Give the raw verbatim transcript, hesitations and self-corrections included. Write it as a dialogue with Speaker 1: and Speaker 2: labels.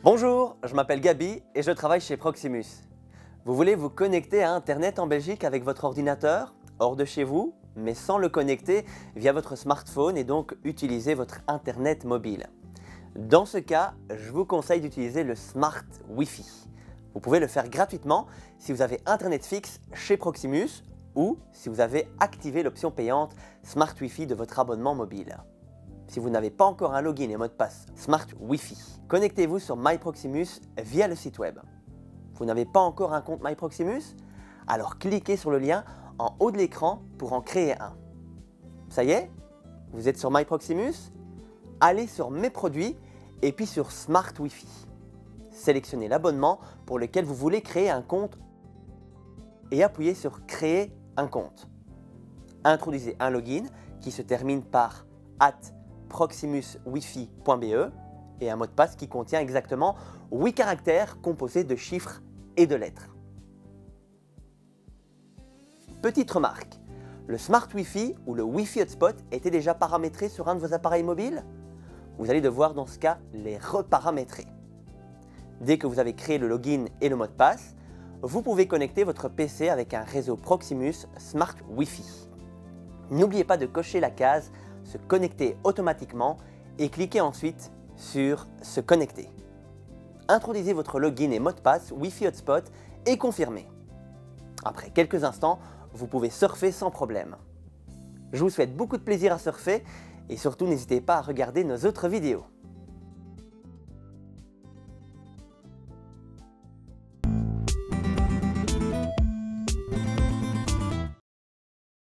Speaker 1: Bonjour, je m'appelle Gabi et je travaille chez Proximus. Vous voulez vous connecter à Internet en Belgique avec votre ordinateur, hors de chez vous, mais sans le connecter via votre smartphone et donc utiliser votre Internet mobile. Dans ce cas, je vous conseille d'utiliser le Smart Wi-Fi. Vous pouvez le faire gratuitement si vous avez Internet fixe chez Proximus ou si vous avez activé l'option payante Smart Wi-Fi de votre abonnement mobile. Si vous n'avez pas encore un login et mot de passe Smart Wi-Fi, connectez-vous sur MyProximus via le site web. Vous n'avez pas encore un compte MyProximus? Alors cliquez sur le lien en haut de l'écran pour en créer un. Ça y est? Vous êtes sur MyProximus? Allez sur Mes produits et puis sur Smart Wi-Fi. Sélectionnez l'abonnement pour lequel vous voulez créer un compte et appuyez sur Créer un compte. Introduisez un login qui se termine par arobase proximus wifi point b e et un mot de passe qui contient exactement huit caractères composés de chiffres et de lettres. Petite remarque, le Smart Wi-Fi ou le Wi-Fi Hotspot était déjà paramétré sur un de vos appareils mobiles? Vous allez devoir dans ce cas les reparamétrer. Dès que vous avez créé le login et le mot de passe, vous pouvez connecter votre P C avec un réseau Proximus Smart Wi-Fi. N'oubliez pas de cocher la case Se connecter automatiquement et cliquez ensuite sur Se connecter. Introduisez votre login et mot de passe Wi-Fi Hotspot et confirmez. Après quelques instants, vous pouvez surfer sans problème. Je vous souhaite beaucoup de plaisir à surfer et surtout n'hésitez pas à regarder nos autres vidéos.